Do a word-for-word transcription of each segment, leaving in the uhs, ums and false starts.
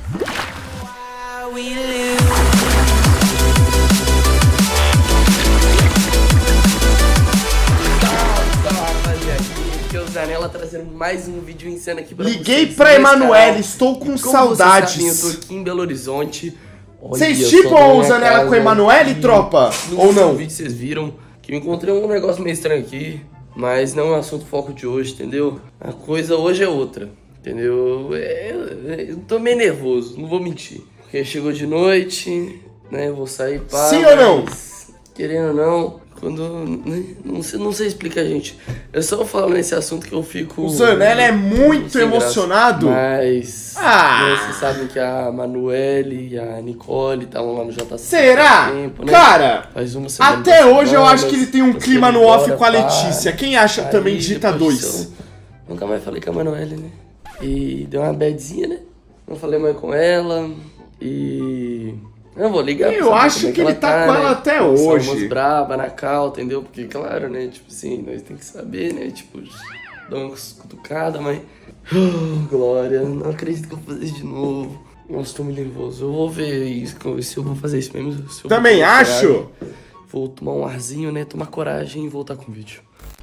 Zanella trazendo mais um vídeo insano aqui pra Liguei vocês. pra Emanuele, estou com saudades. Vocês sabem, eu tô aqui em Belo Horizonte. Vocês chipam o Zanella com a Emanuele, tropa? Ou não? No vídeo vocês viram que eu encontrei um negócio meio estranho aqui, mas não é o assunto foco de hoje, entendeu? A coisa hoje é outra, entendeu? É, eu tô meio nervoso, não vou mentir. Porque chegou de noite, né? Eu vou sair para. Sim ou não? Querendo ou não. Quando, né, não, sei, não sei explicar, gente. Eu só falo nesse assunto que eu fico... O Zanella é muito emocionado. Mas... Ah. Né, vocês sabem que a Manuele e a Nicole estavam lá no J C. Será? Tempo, né? Cara, Faz uma semana até hoje semana, eu acho que ele tem um clima no off com a Letícia. Pá. Quem acha Aí, também digita dois. Eu nunca mais falei com a Manuele, né? E deu uma badzinha, né? Não falei mais com ela. E... Eu vou ligar pra Eu acho que, que ele ela tá, tá com né? ela até Somos hoje. brava na cal, entendeu? Porque, claro, né? Tipo assim, nós tem que saber, né? Tipo, dar uma cutucada, mas... Oh, Glória, não acredito que eu vou fazer isso de novo. Nossa, tô muito nervoso. Eu vou ver isso, se eu vou fazer isso mesmo. Se eu Também vou acho. Coragem. Vou tomar um arzinho, né? Tomar coragem e voltar com o vídeo.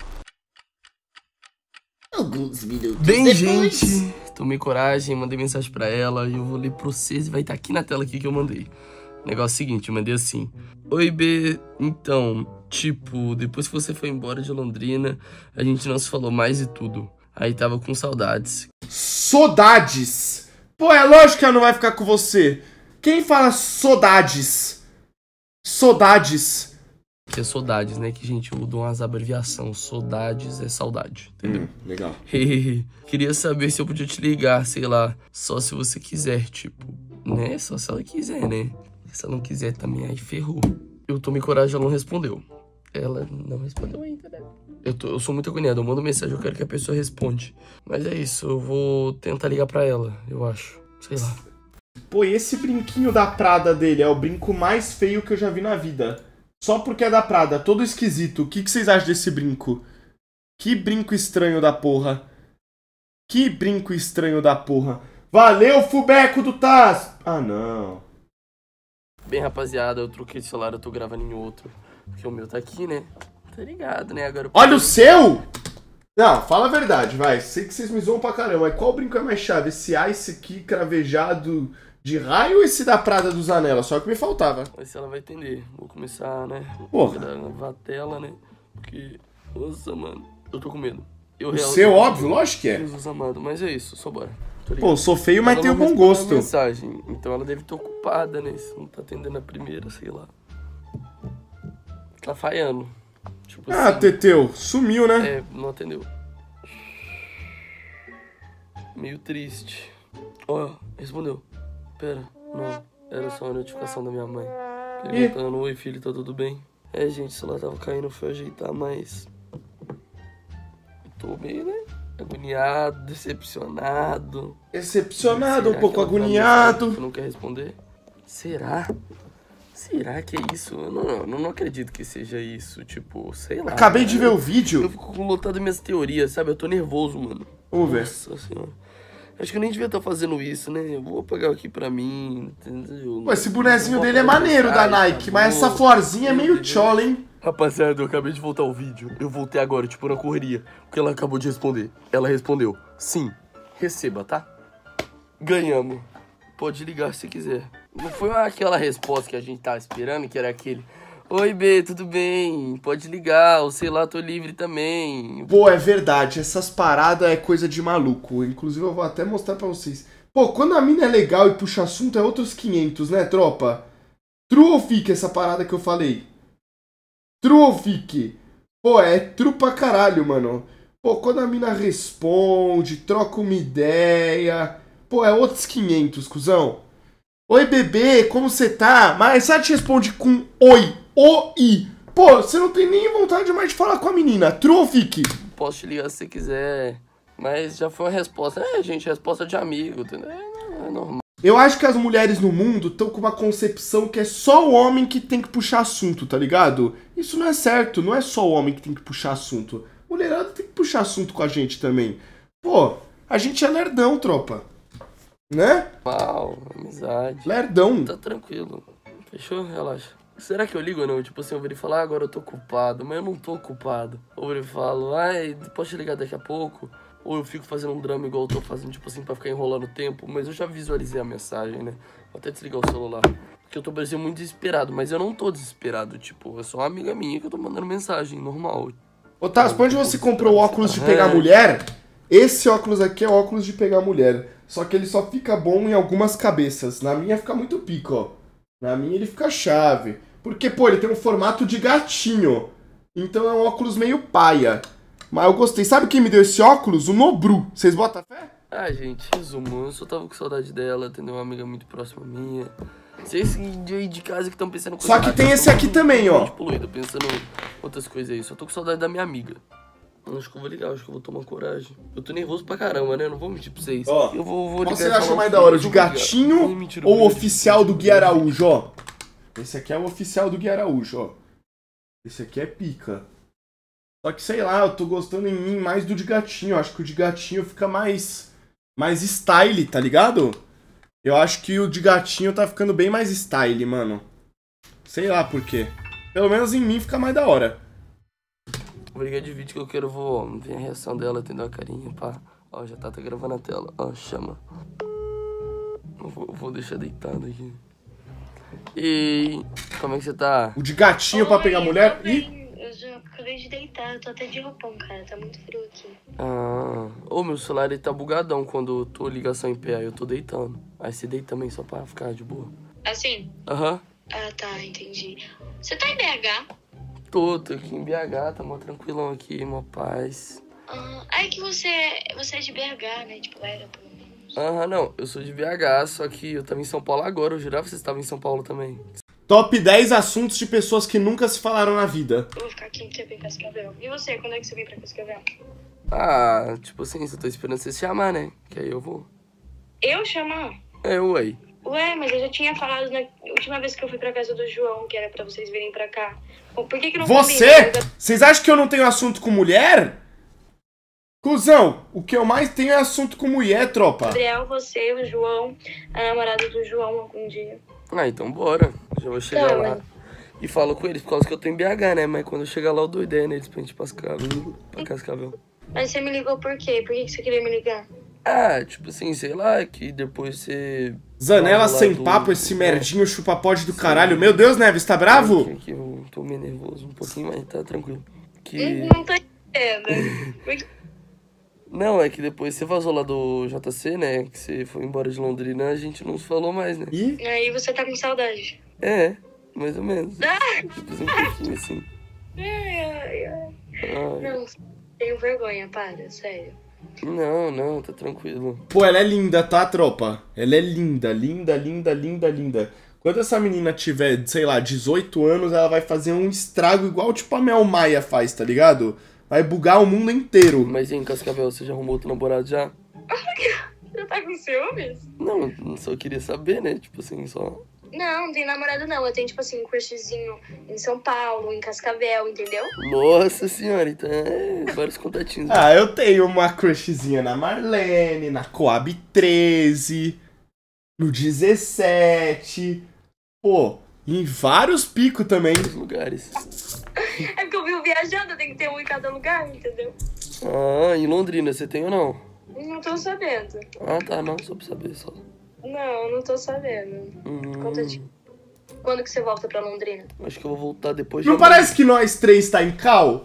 Alguns minutos Bem, depois. gente, tomei coragem, mandei mensagem pra ela e eu vou ler pra vocês e vai estar aqui na tela aqui que eu mandei. Negócio seguinte, eu mandei assim: Oi, B, então, tipo, depois que você foi embora de Londrina, a gente não se falou mais e tudo. Aí tava com saudades. Saudades? Pô, é lógico que ela não vai ficar com você. Quem fala saudades? Saudades. Que é saudades, né? Que, gente, eu dou umas abreviações. Saudades é saudade, entendeu? Hum, legal. Queria saber se eu podia te ligar, sei lá, só se você quiser, tipo, né? Só se ela quiser, né? Se ela não quiser também, aí ferrou. Eu tomei coragem, ela não respondeu. Ela não respondeu ainda, né? Eu, tô, eu sou muito agoniado, eu mando mensagem, eu quero que a pessoa responde. Mas é isso, eu vou tentar ligar pra ela, eu acho. Sei lá. Pô, e esse brinquinho da Prada dele é o brinco mais feio que eu já vi na vida. Só porque é da Prada, todo esquisito. O que, que vocês acham desse brinco? Que brinco estranho da porra. Que brinco estranho da porra. Valeu, Fubeco do Taz! Ah, não. Bem, rapaziada, eu troquei de celular, eu tô gravando em outro. Porque o meu tá aqui, né? Tá ligado, né? Agora eu... Olha o seu! Não, fala a verdade, vai. Sei que vocês me zoam pra caramba. Mas qual brinco é mais chave? Esse Ice aqui cravejado de raio ou esse da Prada do Zanella? Só que me faltava. Mas se ela vai entender. Vou começar, né? Porra. Vou gravar a tela, né? Porque... Nossa, mano. Eu tô com medo. Eu O real- seu, eu- óbvio, lógico que é. Jesus amado, mas é isso, só bora. Tô ligado. Pô, sou feio, mas Ela tenho não bom respondeu a gosto. mensagem, então ela deve estar ocupada, né? Se não tá atendendo a primeira, sei lá. Tá falhando. Tipo Ah, assim. Teteu, sumiu, né? É, não atendeu. Meio triste. Ó, respondeu. Pera, não. Era só uma notificação da minha mãe. Perguntando, oi filho, tá tudo bem? É, gente, o celular tava caindo, eu fui ajeitar, mas... Tô meio, né? Agoniado, decepcionado. Decepcionado, um Será pouco que ela vai agoniado. mostrar que não quer responder? Será? Será que é isso? Eu não, eu não acredito que seja isso. Tipo, sei lá. Acabei de ver o Eu vídeo. fico lotado minhas teorias, sabe? Eu tô nervoso, mano. Vamos ver. Nossa senhora. Acho que eu nem devia estar fazendo isso, né? Eu vou apagar aqui pra mim, entendeu? Pô, esse bonezinho Não vou dele é apagar maneiro da ai, Nike, mas acabou. essa florzinha é meio Entendeu? chola, hein? Rapaziada, eu acabei de voltar ao vídeo. Eu voltei agora, tipo, na correria. Porque ela acabou de responder. Ela respondeu, sim, receba, tá? Ganhamos. Pode ligar se quiser. Não foi aquela resposta que a gente tava esperando, que era aquele... Oi, B, tudo bem? Pode ligar, ou sei lá, tô livre também. Pô, é verdade, essas paradas é coisa de maluco. Inclusive eu vou até mostrar pra vocês. Pô, quando a mina é legal e puxa assunto é outros quinhentos, né, tropa? True ou fique essa parada que eu falei? True ou fique? Pô, é true pra caralho, mano. Pô, quando a mina responde, troca uma ideia... Pô, é outros quinhentos, cuzão. Oi, bebê, como você tá? Mas ela te responde com oi, oi. Pô, você não tem nem vontade mais de falar com a menina. True ou fique? Posso te ligar se você quiser. Mas já foi uma resposta. É, gente, resposta de amigo, entendeu? É, é normal. Eu acho que as mulheres no mundo estão com uma concepção que é só o homem que tem que puxar assunto, tá ligado? Isso não é certo, não é só o homem que tem que puxar assunto. Mulherada tem que puxar assunto com a gente também. Pô, a gente é lerdão, tropa. Né? Mal, amizade. Lerdão. Tá tranquilo. Fechou? Relaxa. Será que eu ligo ou não? Tipo assim, eu viro e falo, ah, agora eu tô ocupado, mas eu não tô ocupado. Ou eu viro e falo, ai, posso te ligar daqui a pouco? Ou eu fico fazendo um drama igual eu tô fazendo, tipo assim, pra ficar enrolando o tempo. Mas eu já visualizei a mensagem, né? Vou até desligar o celular. Porque eu tô parecendo muito desesperado, mas eu não tô desesperado. Tipo, é só uma amiga minha que eu tô mandando mensagem, normal. Ô, Tassi, pra onde você comprou o óculos de pegar mulher? Esse óculos aqui é óculos de pegar mulher. Só que ele só fica bom em algumas cabeças. Na minha fica muito pico, ó. Na minha ele fica chave. Porque, pô, ele tem um formato de gatinho. Então é um óculos meio paia. Mas eu gostei. Sabe quem me deu esse óculos? O Nobru. Vocês botam fé? Ah, gente, resumo. Eu só tava com saudade dela, entendeu? Uma amiga muito próxima minha. Vocês aí de casa que estão pensando... Só que tem esse aqui também, ó. Poluído, pensando em outras coisas aí. Só tô com saudade da minha amiga. Acho que eu vou ligar, acho que eu vou tomar coragem. Eu tô nervoso pra caramba, né? Eu não vou mentir pra vocês. Ó, eu vou, vou ligar. qual você acha mais da hora? De gatinho ou o oficial do Gui Araújo, ó? Esse aqui é o oficial do Gui Araújo, ó. Esse aqui é pica. Só que, sei lá, eu tô gostando em mim mais do de gatinho. Eu acho que o de gatinho fica mais... mais style, tá ligado? Eu acho que o de gatinho tá ficando bem mais style, mano. Sei lá por quê. Pelo menos em mim fica mais da hora. Vou ligar de vídeo que eu quero, vou ver a reação dela, entender a carinha, pá. Ó, já tá, tá gravando a tela. Ó, chama. Eu vou, vou deixar deitado aqui. E como é que você tá? O de gatinho Oi, pra pegar mulher e... Eu já acabei de deitar, eu tô até de roupão, cara. Tá muito frio aqui. Ah, ô, meu celular ele tá bugadão quando eu tô ligação em pé, aí eu tô deitando. Aí você deita também, só pra ficar de boa. Assim? Aham. Uhum. Ah, tá, entendi. Você tá em B H? Tô, tô aqui em B H, tá mó tranquilão aqui, mó paz. Ah, aí que você, você é de B H, né? Tipo, era pelo menos. Aham, não, eu sou de B H, só que eu tava em São Paulo agora, eu jurava que você estava em São Paulo também. Top dez assuntos de pessoas que nunca se falaram na vida. Eu vou ficar aqui um tempo em Cascavel. E você, quando é que você vem pra Cascavel? Ah, tipo assim, só tô esperando você chamar, né? Que aí eu vou. Eu chamar? É, ué. Ué, mas eu já tinha falado na última vez que eu fui pra casa do João, que era pra vocês virem pra cá. Bom, por que que não Você? Vocês acham que eu não tenho assunto com mulher? Cusão, o que eu mais tenho é assunto com mulher, tropa. Gabriel, você, o João, a namorada do João algum dia. Ah, então bora. Já vou chegar tá, lá. Mas... E falo com eles, por causa que eu tô em B H, né? Mas quando eu chegar lá, eu dou ideia neles pra gente pascar, pra Cascavel. Mas você me ligou por quê? Por que que você queria me ligar? Ah, tipo assim, sei lá, que depois você... Zanela sem do... papo, esse merdinho chupa-pode do caralho. Meu Deus, Neves, tá bravo? Que, que eu tô meio nervoso um pouquinho, mas tá tranquilo. Que... Não tô entendendo. Não, é que depois você vazou lá do J C, né? Que você foi embora de Londrina, a gente não se falou mais, né? E? Aí você tá com saudade. É, mais ou menos. Ah! Tipo assim, um pouquinho assim. Ai, ai, ai. Ai. Não, tenho vergonha, para, sério. Não, não, tá tranquilo. Pô, ela é linda, tá, tropa? Ela é linda, linda, linda, linda, linda. Quando essa menina tiver, sei lá, dezoito anos, ela vai fazer um estrago igual tipo a Mel Maia faz, tá ligado? Vai bugar o mundo inteiro. Mas e em Cascavel, você já arrumou outro namorado já? Você tá com ciúmes? Não, só queria saber, né? Tipo assim, só... Não, não tem namorado não. Eu tenho, tipo assim, um crushzinho em São Paulo, em Cascavel, entendeu? Nossa senhora, então é vários contatinhos. Né? Ah, eu tenho uma crushzinha na Marlene, na Coab treze, no dezessete. Pô, em vários picos também. Lugares. É porque eu vivo viajando, eu tenho que ter um em cada lugar, entendeu? Ah, em Londrina, você tem ou não? Não tô sabendo. Ah, tá, não, só pra saber, só. Não, não tô sabendo. Hum. Conta-te. Quando que você volta pra Londrina? Acho que eu vou voltar depois de... Não parece que nós três tá em cal?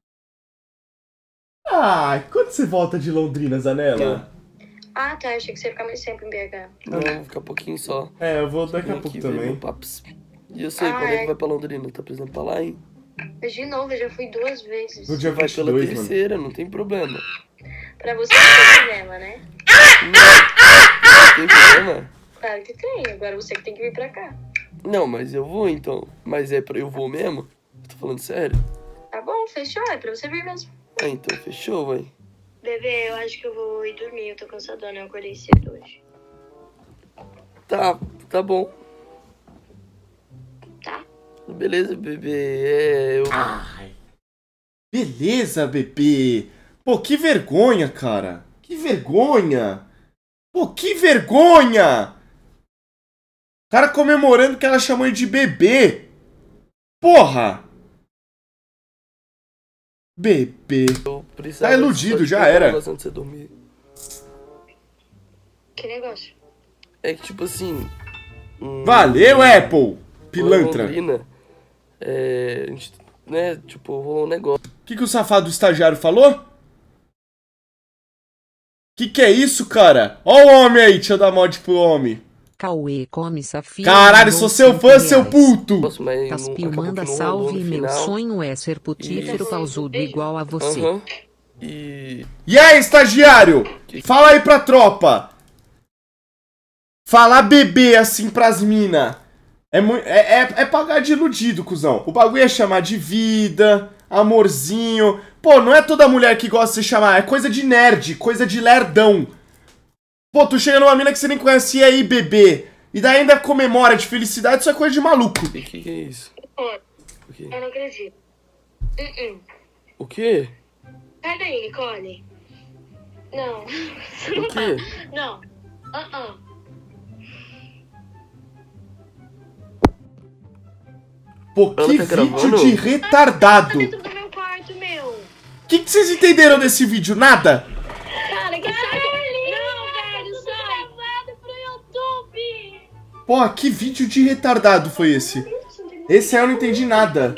Ah, quando você volta de Londrina, Zanella? Ah, tá, achei que você ia ficar mais tempo em B H. Não, vou ficar um pouquinho só. É, eu vou daqui a pouco também. E eu sei, ah, quando é é. que vai pra Londrina? Tá precisando pra lá, hein? Mas de novo, eu já fui duas vezes. No dia vai vinte e dois, pela mano. terceira, não tem problema. Pra você não tem problema, né? Não, não tem problema? Claro que tem, agora você que tem que vir pra cá. Não, mas eu vou então. Mas é pra eu vou mesmo? Tô falando sério? Tá bom, fechou, é pra você vir mesmo. Ah, então fechou, vai. Bebê, eu acho que eu vou ir dormir, eu tô cansadona, eu acordei cedo hoje. Tá, tá bom. Tá? Beleza, bebê. É, eu... Ai. Beleza, bebê. Pô, que vergonha, cara. Que vergonha. Pô, que vergonha! O cara comemorando que ela chamou ele de bebê. Porra! Bebê. Tá iludido, já era. Antes de você dormir. Que negócio? É que, tipo assim... Hum, Valeu, Apple! Pilantra. Londrina, é, a gente, né, tipo, rolou um negócio. O que, que o safado do estagiário falou? Que que é isso, cara? Ó o homem aí, deixa eu dar mod pro homem. Cauê come Safia. Caralho, sou seu fã, seu puto! Nossa, mas Caspio não- acabou manda que não rolou salve, no meu final. sonho é ser putífero Isso. pausudo igual a você. Aham. E... E aí, estagiário? Fala aí pra tropa. Falar bebê assim pras mina. É, mu- é, é, é pagar de iludido, cuzão. O bagulho é chamar de vida, amorzinho. Pô, não é toda mulher que gosta de se chamar. É coisa de nerd, coisa de lerdão. Pô, tu chega numa mina que você nem conhece, e aí, bebê? E daí ainda comemora de felicidade, isso é coisa de maluco. O que, que é isso? O quê? Eu não acredito. Uh-uh. O quê? Sai daí, Nicole. Não. O quê? Não. Uh-uh. Pô, Ela que tá vídeo gravando? de retardado. Dentro do meu quarto, meu. O que, que vocês entenderam desse vídeo? Nada? Cara, que sai. Não, velho, sai. Gravado pro YouTube. Pô, que vídeo de retardado foi esse? Esse aí eu não entendi nada.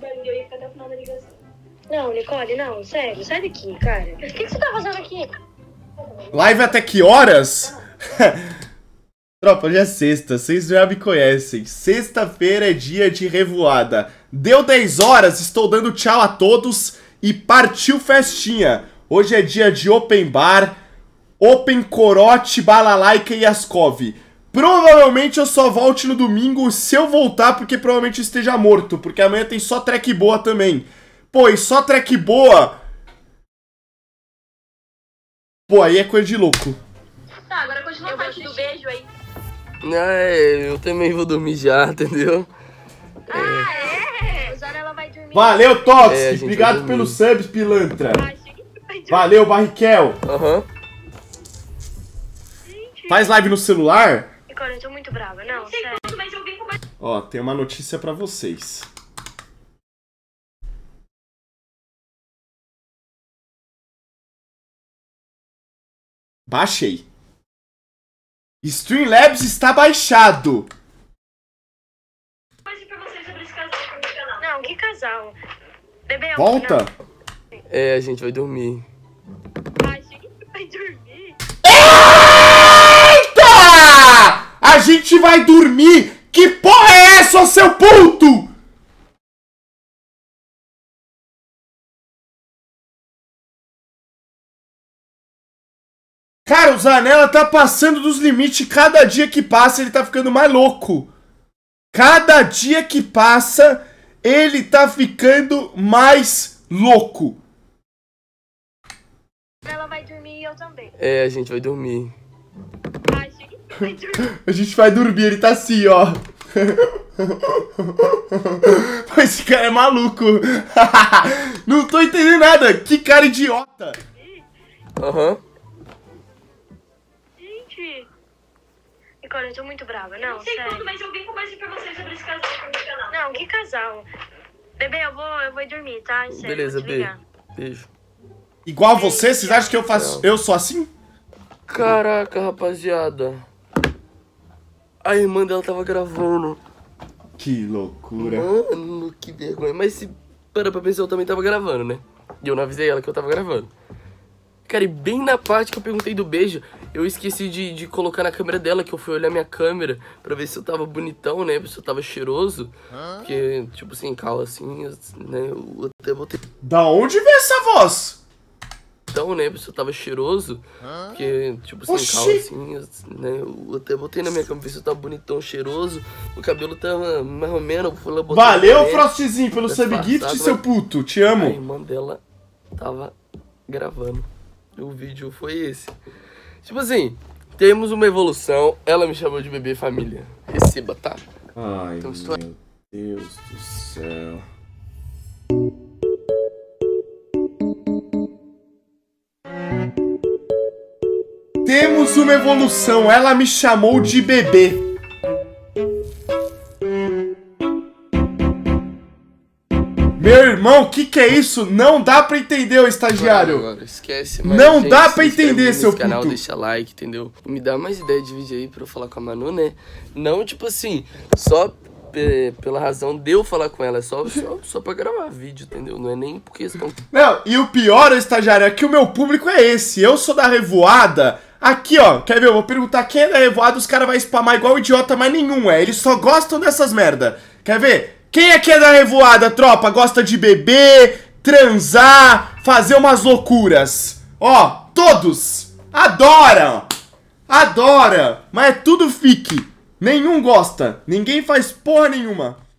Não, Nicole, não, sério, sai daqui, cara. O que, que você tá fazendo aqui? Live até que horas? Tropa, hoje é sexta, vocês já me conhecem. Sexta-feira é dia de revoada. Deu dez horas, estou dando tchau a todos e partiu festinha. Hoje é dia de open bar, open corote, balalaica e ascov. Provavelmente eu só volte no domingo, se eu voltar, porque provavelmente eu esteja morto, porque amanhã tem só track boa também. Pô, e só track boa... Pô, aí é coisa de louco. Tá, agora continua a parte do beijo aí. Ah, é, eu também vou dormir já, entendeu? Ah, é? Usar ela vai dormir. Valeu, Tox! É, a gente Obrigado vai pelo dormir. subs, pilantra. Ai, gente, vai dormir. Valeu, Barriquel. Aham. Faz live no celular? Nicole, eu tô muito brava, não, sério. Mas eu vim com mais... Ó, tem uma notícia pra vocês. Baixei. Streamlabs está baixado. Não, que casal. Bebê, eu... Volta. Não. É, a gente vai dormir. Ai, gente, vai dormir. Eita! A gente vai dormir. Que porra é essa, seu puto? Cara, o Zanella tá passando dos limites. Cada dia que passa, ele tá ficando mais louco. Cada dia que passa, ele tá ficando mais louco. Ela vai dormir e eu também. É, a gente vai dormir. Ai, gente, vai dormir. A gente vai dormir, ele tá assim, ó. Pô, esse cara é maluco. Não tô entendendo nada. Que cara idiota. Aham. Gente. Nicole, eu tô muito brava, não, não sei sério. Quando, mas eu vim conversar pra vocês sobre esse casal no meu canal. Não, que casal? Bebê, eu vou, eu vou dormir, tá? Sério, Beleza, vou te B. ligar. Beijo. Igual você, vocês acham que eu faço. Eu sou assim? Caraca, rapaziada. A irmã dela tava gravando. Que loucura. Mano, que vergonha. Mas se para pra pensar, eu também tava gravando, né? E eu não avisei ela que eu tava gravando. Cara, e bem na parte que eu perguntei do beijo, eu esqueci de, de colocar na câmera dela, que eu fui olhar minha câmera pra ver se eu tava bonitão, né? Se eu tava cheiroso. Porque, tipo assim, cala assim, né? Eu até botei Da onde veio essa voz? então, né? Se eu tava cheiroso. Porque, tipo assim, Oxi. cala assim, né? Eu até botei na minha câmera, ver se eu tava bonitão, cheiroso. O cabelo tava mais ou menos. Fui lá, botei Valeu, né? Frostzinho, pelo Tá sub gift, disfarçado, seu mas- puto. Te A amo. irmã dela tava gravando. O vídeo foi esse. Tipo assim, temos uma evolução. Ela me chamou de bebê família. Receba, tá? Ai, Então, estou- meu Deus do céu. Temos Mais uma evolução, ela me chamou de bebê. Meu irmão, o que que é isso? Não dá pra entender, ô estagiário. Agora, esquece, mas, Não gente, dá pra se inscreve entender, nesse seu canal, puto. deixa like, entendeu? Me dá mais ideia de vídeo aí pra eu falar com a Manu, né? Não, tipo assim, só pe pela razão de eu falar com ela, é só, só, só pra gravar vídeo, entendeu? Não é nem por questão... Não, e o pior, ô estagiário, é que o meu público é esse. Eu sou da Revoada. Aqui, ó, quer ver? Eu vou perguntar quem é da Revoada, os caras vão spamar igual idiota, mas nenhum é. Eles só gostam dessas merda. Quer ver? Quem aqui é da Revoada, tropa? Gosta de beber, transar, fazer umas loucuras. Ó, todos. Adoram. Adora. Mas é tudo fique. Nenhum gosta. Ninguém faz porra nenhuma.